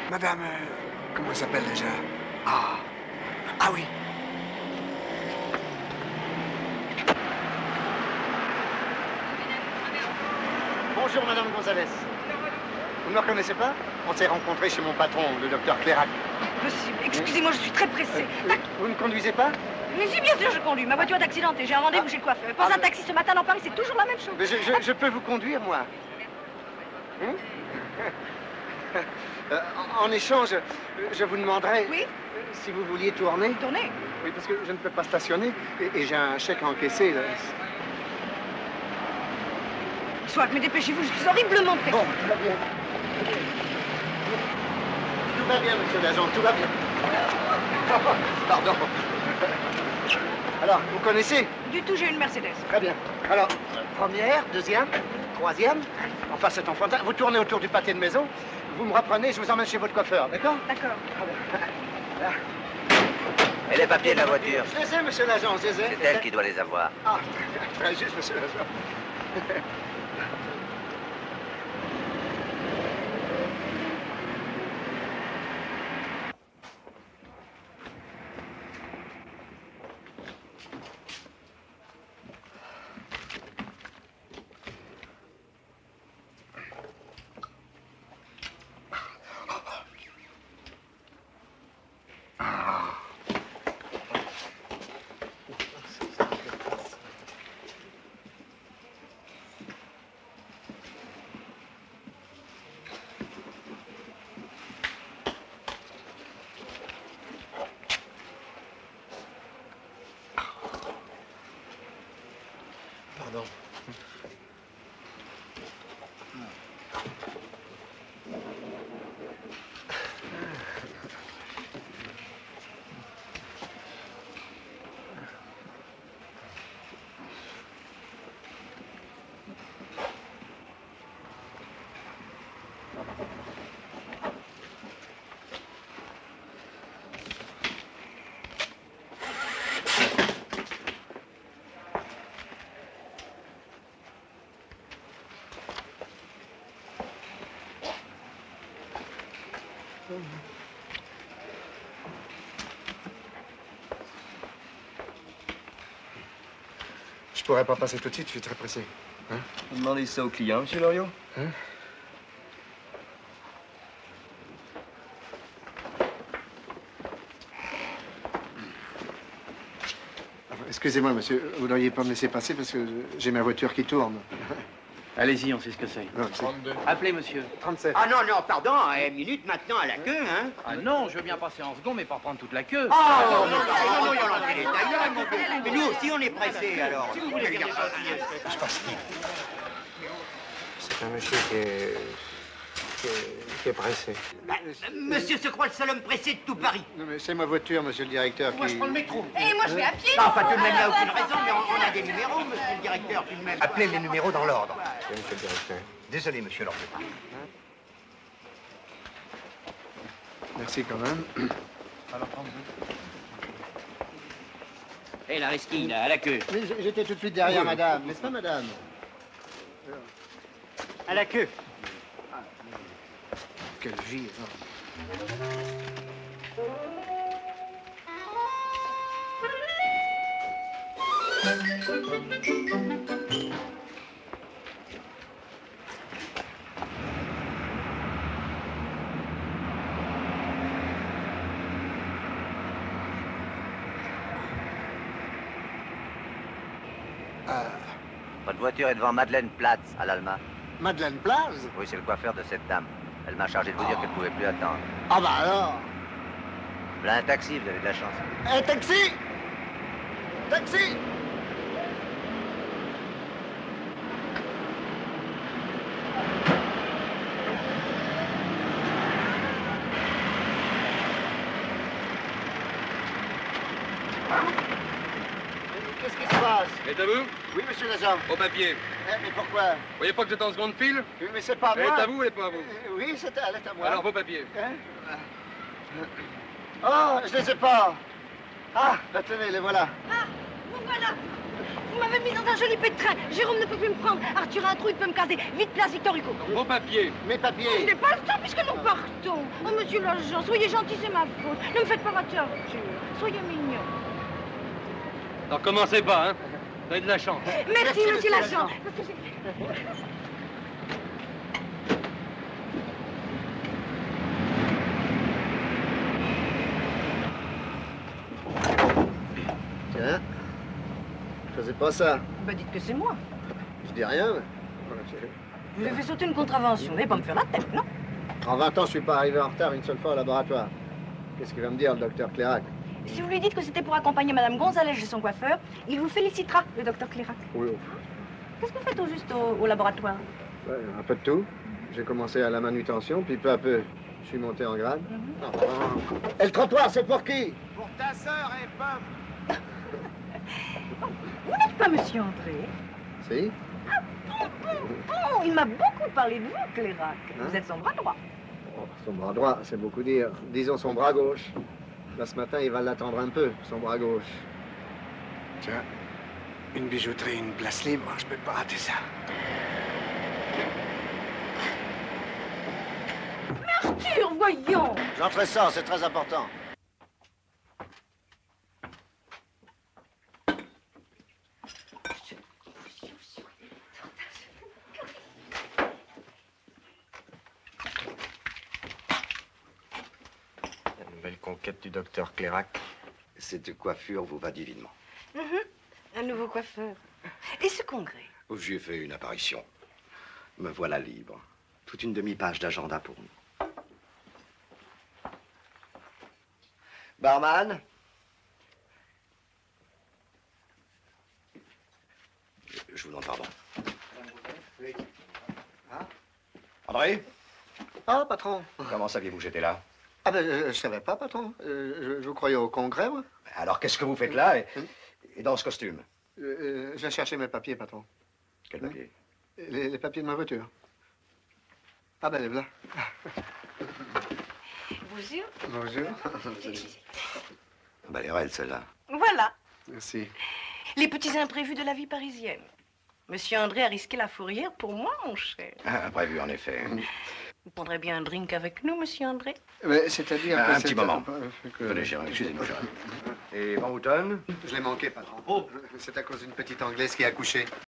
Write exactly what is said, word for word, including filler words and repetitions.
Madame... Euh, comment elle s'appelle déjà? Ah... Ah oui. Bonjour, Madame Gonzalez. Vous ne me reconnaissez pas? On s'est rencontrés chez mon patron, le docteur Clairac. Monsieur, excusez-moi, je suis très pressée. Euh, vous ne conduisez pas? Mais si, bien sûr, je conduis. Ma voiture est accidentée. J'ai un rendez-vous ah. chez le coiffeur. Pas ah, un mais... taxi ce matin dans Paris, c'est toujours la même chose. Mais je, je, je peux vous conduire, moi. Hum? euh, en, en échange, je vous demanderai... Oui? Si vous vouliez tourner. Tourner? Oui, parce que je ne peux pas stationner. Et, et j'ai un chèque à encaisser, là. Soit, mais dépêchez-vous, je suis horriblement pressée. Bon, tout va bien. Tout va bien, monsieur l'agent, tout va bien. Pardon. Alors, vous connaissez? Du tout, j'ai une Mercedes. Très bien. Alors, première, deuxième, troisième. Enfin, c'est enfantin. Vous tournez autour du pâté de maison, vous me reprenez, je vous emmène chez votre coiffeur, d'accord? D'accord. Et les papiers de la voiture? Je les ai, monsieur l'agent, je les ai. C'est elle qui doit les avoir. Ah, très juste, monsieur l'agent. Pardon. Je pourrais pas passer tout de suite, je suis très pressé. Hein? Vous demandez ça au client, monsieur Loriot? Hein? Excusez-moi, monsieur, vous n'auriez pas me laisser passer parce que j'ai ma voiture qui tourne. Allez-y, on sait ce que c'est. trente-deux. Appelez, monsieur. trente-sept. Ah non, non, pardon, une minute maintenant à la queue, hein? Ah non, je veux bien passer en second, mais pas prendre toute la queue. Oh, non, non, non, non, non, les tailleurs, mon gars. Mais nous aussi, on est pressés, alors. Si vous voulez bien passer. Je passe. C'est un monsieur qui est... qui est, qui est pressé. Bah, monsieur se croit le seul homme pressé de tout Paris. Non, mais c'est ma voiture, monsieur le directeur. Moi, qui... je prends le métro. Et moi, je vais à pied. Non, enfin, tout de même, il n'y a aucune raison, mais on, on a des numéros, monsieur le directeur, tout de même. Appelez les numéros dans l'ordre. Oui, monsieur le directeur. Désolé, monsieur Loriot. Merci quand même. Alors, trente-deux. Hé, la resquille, là, à la queue. Mais j'étais tout de suite derrière, madame, n'est-ce pas, madame? À la queue. Quelle vie, hein. Votre voiture est devant Madeleine Platz, à l'Alma. Madeleine Plaz? Oui, c'est le coiffeur de cette dame. Elle m'a chargé de vous dire qu'elle ne pouvait plus attendre. Ah bah alors? Voilà un taxi, vous avez de la chance. Un taxi? Taxi? Qu'est-ce qui se passe? Êtes à vous? Oui, monsieur l'agent. Au papier. Eh, mais pourquoi? Vous voyez pas que j'étais en seconde file? Oui, mais c'est pas Elle moi. est à vous ou elle est pas à vous? Euh, Oui, c'est elle est à moi. Alors, vos papiers. Hein? Oh, je les ai pas. Ah, bah tenez, les voilà. Ah, vous voilà. Vous m'avez mis dans un joli pétrin. Jérôme ne peut plus me prendre. Arthur a un trou, il peut me caser. Vite, place Victor Hugo. Vos papiers. Mes Je papiers. n'ai pas le temps puisque nous partons. Oh, monsieur l'agent, soyez gentil, c'est ma faute. Ne me faites pas votre Arthur. Soyez mignon. Alors commencez pas, hein. Vous avez de la chance. Merci, Merci, monsieur monsieur l'agent. l'agent. Parce que j'ai- Tiens, je faisais pas ça. Bah, dites que c'est moi. Je dis rien, mais... Vous avez fait sauter une contravention. Vous n'allez pas me faire la tête, non? En vingt ans, je suis pas arrivé en retard une seule fois au laboratoire. Qu'est-ce qu'il va me dire, le docteur Clérac? Si vous lui dites que c'était pour accompagner Madame Gonzalez chez son coiffeur, il vous félicitera, le docteur Clérac. Oui, Qu'est-ce que vous faites au juste au, au laboratoire? ouais, un peu de tout. J'ai commencé à la manutention, puis peu à peu, je suis monté en grade. Et le trottoir, c'est pour qui? Pour ta sœur et Pomme. Vous n'êtes pas Monsieur André? Si? Bon, il m'a beaucoup parlé de vous, Clérac. Hein? Vous êtes son bras droit. Oh, son bras droit, c'est beaucoup dire. Disons son bras gauche. Là, ce matin, il va l'attendre un peu, son bras gauche. Tiens, une bijouterie, une place libre, je peux pas rater ça. Arthur, voyons! J'entre ça, c'est très important. La nouvelle conquête du docteur Clérac. Cette coiffure vous va divinement. Mhm. Un nouveau coiffeur. Et ce congrès? J'ai fait une apparition. Me voilà libre. Toute une demi-page d'agenda pour nous. Barman? Je, je vous demande pardon. Oui. Ah? André? Ah, patron. Comment saviez-vous que j'étais là? Ah ben, euh, je savais pas, patron. Euh, je, je vous croyais au congrès, moi. Alors qu'est-ce que vous faites là et, et dans ce costume? Euh, euh, je vais chercher mes papiers, patron. Quel papier? Les, les papiers de ma voiture. Ah ben, les voilà. Bonjour. Bonjour. Bah, les raides, celle-là. Voilà. Merci. Les petits imprévus de la vie parisienne. Monsieur André a risqué la fourrière pour moi, mon cher. Ah, prévu, en effet. Vous prendrez bien un drink avec nous, monsieur André? Mais c'est-à-dire Un que petit c'est- moment. que- Venez, chérie, excusez-moi, chérie. Et Van Houten? Je l'ai manqué, patron. Oh. C'est à cause d'une petite Anglaise qui a accouché.